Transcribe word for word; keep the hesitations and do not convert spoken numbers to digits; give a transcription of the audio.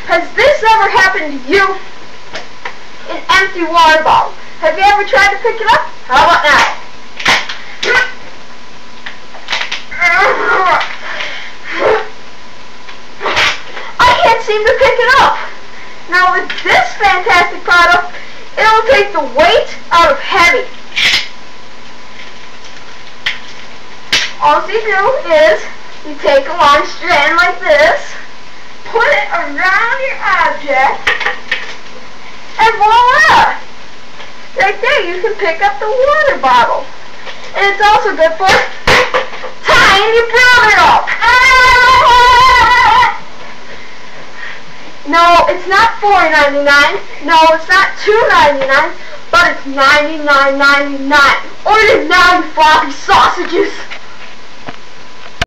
Has this ever happened to you? An empty water bottle. Have you ever tried to pick it up? How about now? I can't seem to pick it up. Now with this fantastic product, it'll take the weight out of heavy. All you do is you take a long strand like this, put it around your object, and voila! Right there you can pick up the water bottle. And it's also good for tying your brother up. No, it's not four ninety-nine. No, it's not two ninety-nine. But it's ninety-nine ninety-nine. Order now, you floppy sausages.